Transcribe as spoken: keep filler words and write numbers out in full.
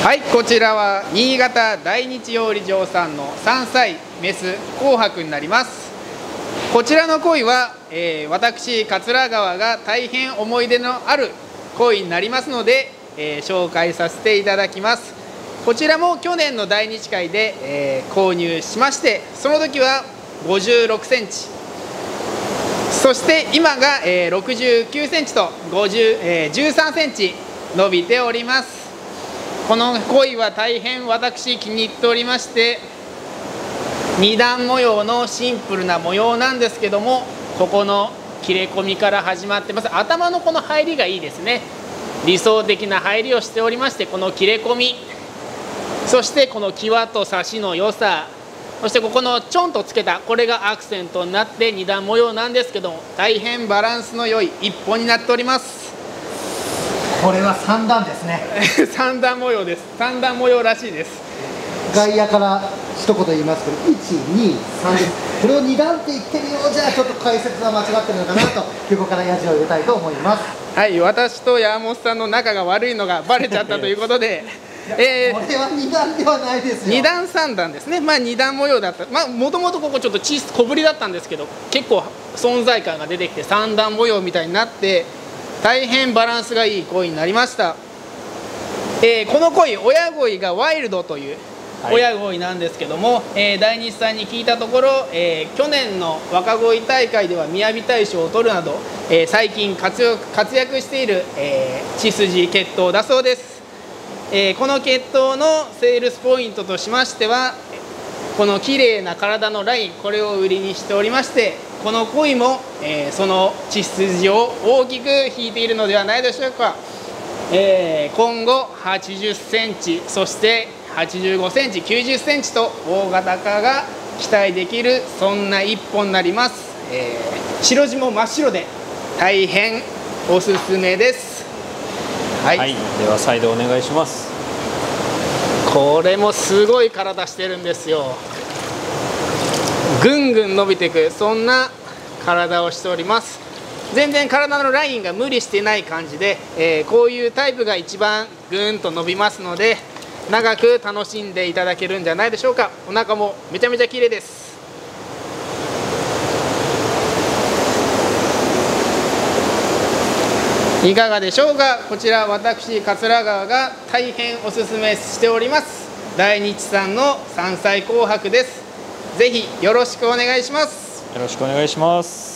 はい、こちらは新潟大日養鯉場さんのさんさいメス紅白になります。こちらの鯉は、えー、私桂川が大変思い出のある鯉になりますので、えー、紹介させていただきます。こちらも去年の大日会で、えー、購入しまして、その時はごじゅうろくセンチ、そして今が、えー、ろくじゅうきゅうセンチとごじゅう、えー、じゅうさんセンチ伸びております。この鯉は大変私気に入っておりまして、二段模様のシンプルな模様なんですけども、ここの切れ込みから始まってます。頭のこの入りがいいですね。理想的な入りをしておりまして、この切れ込み、そしてこの際と差しの良さ、そしてここのちょんとつけたこれがアクセントになって二段模様なんですけども、大変バランスの良い一本になっております。 これは三段ですね。 三段模様です。三段模様らしいです。 外野から一言言いますけど、いち、に、さんです。これを二段って言ってるようじゃちょっと解説が間違ってるのかなと、横からヤジを入れたいと思います。 はい、私と山本さんの仲が悪いのがバレちゃったということでえー、これは二段ではないですよ。 二段三段ですね。まあ二段模様だった。まあもともとここちょっと小さ小ぶりだったんですけど、結構存在感が出てきて三段模様みたいになって、大変バランスがいい鯉になりました。えー、この鯉、親鯉がワイルドという親鯉なんですけども、はい、えー、大日さんに聞いたところ、えー、去年の若鯉大会では雅大賞を取るなど、えー、最近活躍、活躍している、えー、血筋血統だそうです。えー、この血統のセールスポイントとしましては、この綺麗な体のライン、これを売りにしておりまして、この鯉も、えー、その血筋を大きく引いているのではないでしょうか。えー、今後はちじゅっセンチ、そしてはちじゅうごセンチ、きゅうじゅっセンチと大型化が期待できる、そんな一本になります。えー、白地も真っ白で大変おすすめです。 はい、はい、では再度お願いします。 これもすごい体してるんですよ。ぐんぐん伸びていく、そんな体をしております。全然体のラインが無理してない感じで、えー、こういうタイプが一番ぐーんと伸びますので、長く楽しんでいただけるんじゃないでしょうか。お腹もめちゃめちゃ綺麗です。いかがでしょうか。こちら私桂川が大変おすすめしております大日さんのさんさい紅白です。ぜひよろしくお願いします。 よろしくお願いします。